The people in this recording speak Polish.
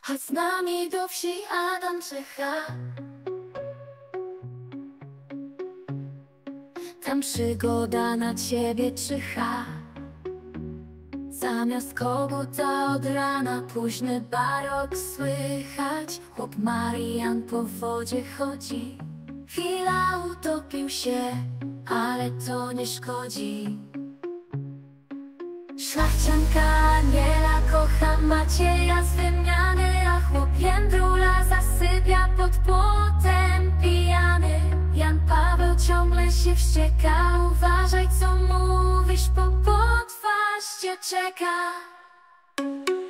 Chodź z nami do wsi Adam Czecha. Tam przygoda na ciebie czyha. Zamiast koguta od rana późny barok słychać. Chłop Marian po wodzie chodzi. Chwila utopił się, ale to nie szkodzi. Szlachcianka Aniela kocha Macieja z wymiany, a chłop Jędrula zasypia pod płotem pijany. Jan Paweł ciągle się wścieka, uważaj co mówisz, bo potwarz cię czeka.